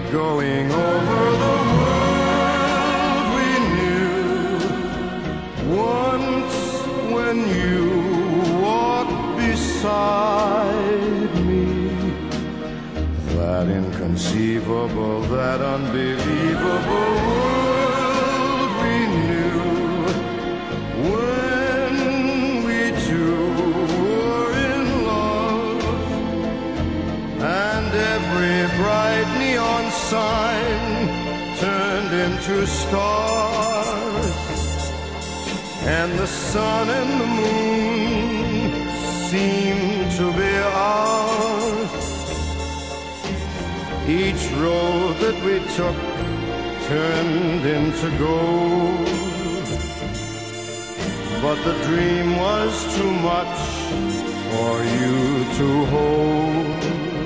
going over the world we knew. Once when you walked beside me, that inconceivable, that unbelievable world we knew. When we two were in love, and every bright neon sign turned into stars, and the sun and the moon seemed to be ours. Each road that we took turned into gold, but the dream was too much for you to hold.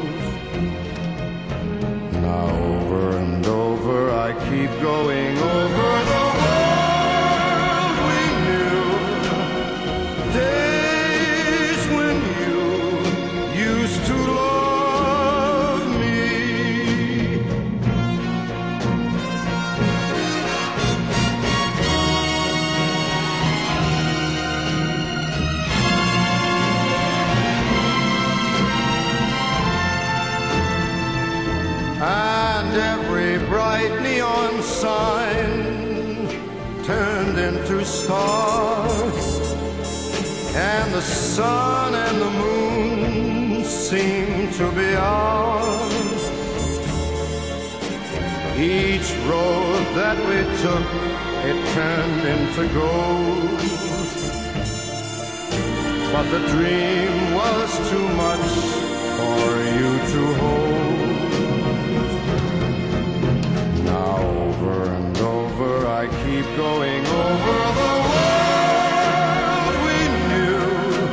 Now over and over I keep going over the world we knew. Days when you used to love me. And every bright neon sign turned into stars, and the sun and the moon seemed to be ours. Each road that we took, it turned into gold, but the dream was too much for you to hold. Now over and over I keep going over the world we knew.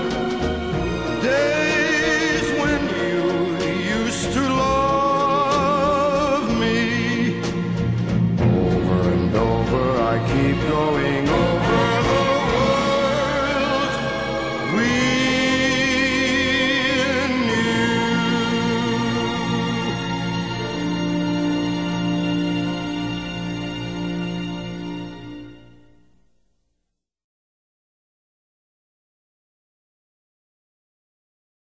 Days when you used to love me. Over and over I keep going